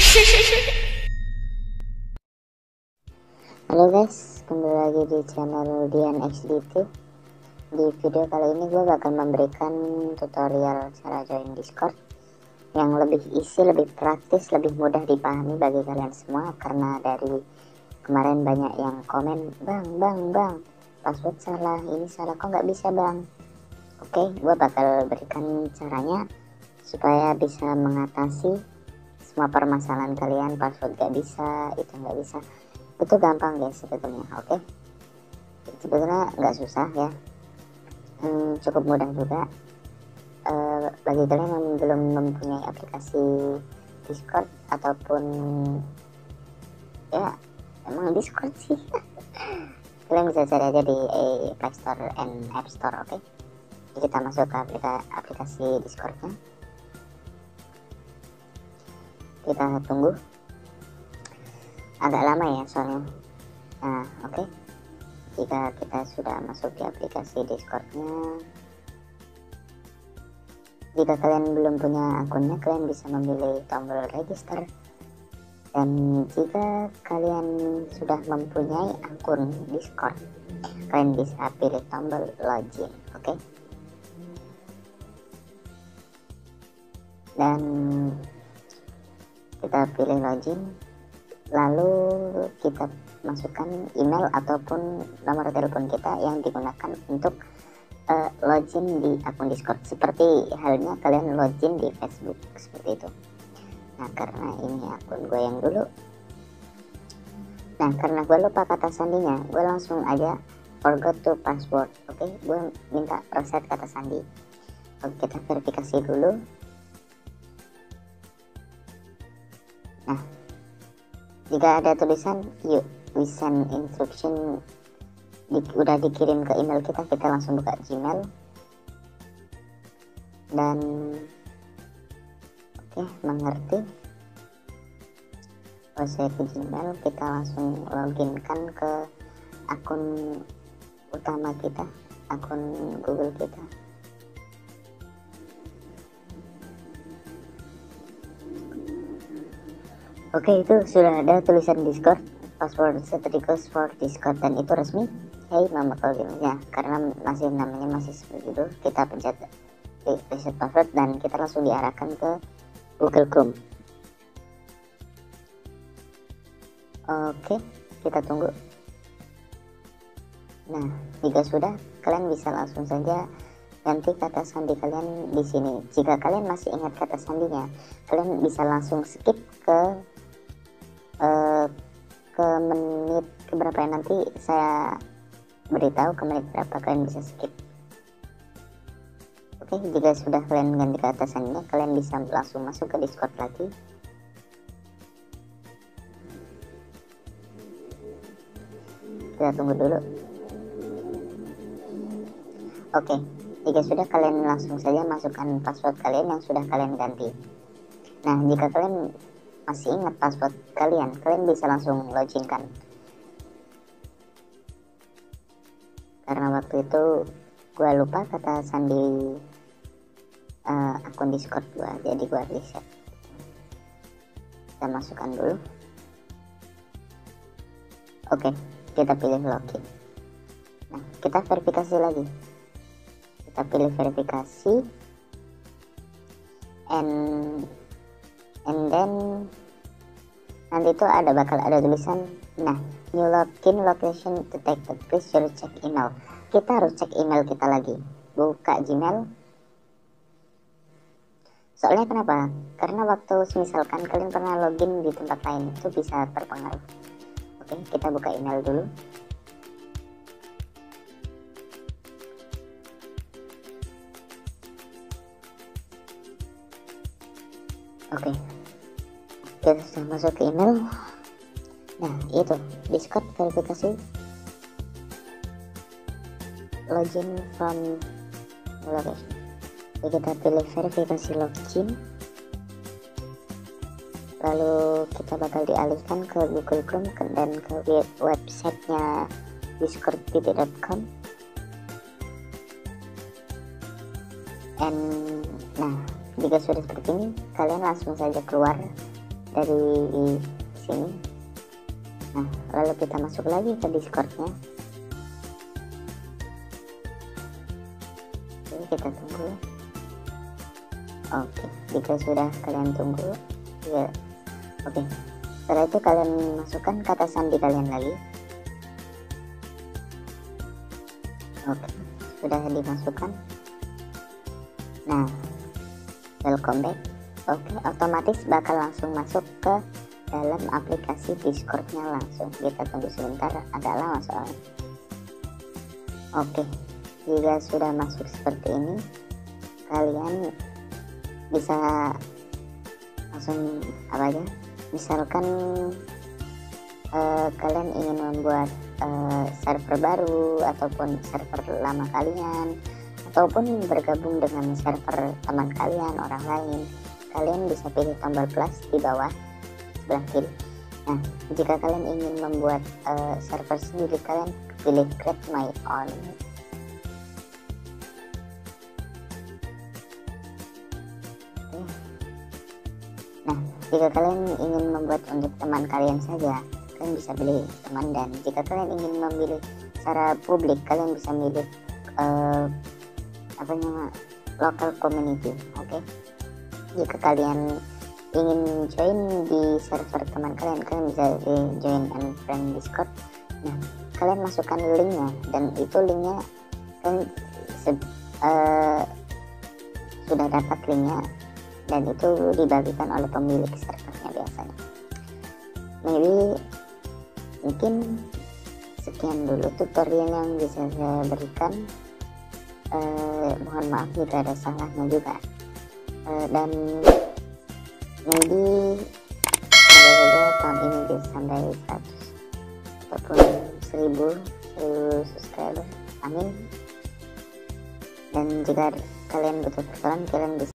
Halo guys, kembali lagi di channel Dian XDT. Di video kali ini gue bakal memberikan tutorial cara join Discord yang lebih easy, lebih praktis, lebih mudah dipahami bagi kalian semua. Karena dari kemarin banyak yang komen, bang, password salah, ini salah, kok nggak bisa bang. Oke, gue bakal berikan caranya supaya bisa mengatasi semua permasalahan kalian. Password gak bisa, itu nggak bisa, itu gampang guys sebetulnya. Oke, sebetulnya nggak susah ya, cukup mudah juga. Bagi kalian yang belum mempunyai aplikasi Discord ataupun ya emang Discord sih kalian bisa cari aja di Play Store and App Store. Oke, kita masuk ke aplikasi Discordnya, kita tunggu agak lama ya soalnya. Nah oke, jika kita sudah masuk di aplikasi Discordnya, jika kalian belum punya akunnya, kalian bisa memilih tombol register. Dan jika kalian sudah mempunyai akun Discord, kalian bisa pilih tombol login. Oke, dan kita pilih login, lalu kita masukkan email ataupun nomor telepon kita yang digunakan untuk login di akun Discord, seperti halnya kalian login di Facebook seperti itu. Nah karena ini akun gue yang dulu, nah karena gue lupa kata sandinya, gue langsung aja forgot to password. Oke, gue minta reset kata sandi. Oke, kita verifikasi dulu. Nah jika ada tulisan yuk we send instruction udah dikirim ke email kita, kita langsung buka Gmail dan oke, mengerti. Saya ke Gmail, kita langsung login kan ke akun utama kita, akun Google kita. Oke, itu sudah ada tulisan Discord, password set request for Discord, dan itu resmi. Hey mama ya, karena namanya masih seperti itu, kita pencet reset password dan kita langsung diarahkan ke Google Chrome. Oke, kita tunggu. Nah jika sudah, kalian bisa langsung saja ganti kata sandi kalian di sini. Jika kalian masih ingat kata sandinya, kalian bisa langsung skip ke menit keberapa ya, nanti saya beritahu ke menit berapa kalian bisa skip. Oke, jika sudah kalian ganti ke atas sandinya, kalian bisa langsung masuk ke Discord lagi. Kita tunggu dulu. Oke, jika sudah, kalian langsung saja masukkan password kalian yang sudah kalian ganti. Nah jika kalian masih ingat password kalian, kalian bisa langsung login kan. Karena waktu itu gue lupa kata sandi akun Discord gue, jadi gue reset. Kita masukkan dulu. Oke, kita pilih login. Nah kita verifikasi lagi, kita pilih verifikasi and then nanti itu bakal ada tulisan, nah new login location detected, please check email. Kita harus cek email kita lagi, buka Gmail. Soalnya kenapa? Karena waktu misalkan kalian pernah login di tempat lain, itu bisa berpengaruh. Oke, kita buka email dulu. Oke, kita sudah masuk ke email. Nah itu Discord verifikasi login from location. Jadi kita pilih verifikasi login, lalu kita bakal dialihkan ke Google Chrome dan ke websitenya discord.com. And nah jika sudah seperti ini, kalian langsung saja keluar dari sini. Nah, lalu kita masuk lagi ke Discordnya. Oke, kita tunggu. Oke, jika sudah kalian tunggu ya, oke, setelah itu kalian masukkan kata sandi kalian lagi. Oke, sudah dimasukkan. Nah, welcome back. Oke, otomatis bakal langsung masuk ke dalam aplikasi Discordnya langsung. Kita tunggu sebentar, agak lama soalnya. Oke, jika sudah masuk seperti ini, kalian bisa langsung apa aja. Misalkan kalian ingin membuat server baru ataupun server lama kalian, ataupun bergabung dengan server teman kalian, orang lain, kalian bisa pilih tombol plus di bawah sebelah kiri. Nah, jika kalian ingin membuat server sendiri, kalian pilih create my own. Nah, jika kalian ingin membuat untuk teman kalian saja, kalian bisa pilih teman, dan jika kalian ingin memilih secara publik, kalian bisa milih local community. Oke, jika kalian ingin join di server teman kalian, kalian bisa di join and friend Discord. Nah, kalian masukkan linknya, dan itu linknya kalian sudah dapat linknya, dan itu dibagikan oleh pemilik servernya biasanya. Mungkin sekian dulu tutorial yang bisa saya berikan. Mohon maaf jika ada salahnya juga, dan maybe semoga saja tahun ini bisa sampai 100 ataupun 1000 subscriber, amin. Dan jika kalian butuh pertolongan, kalian bisa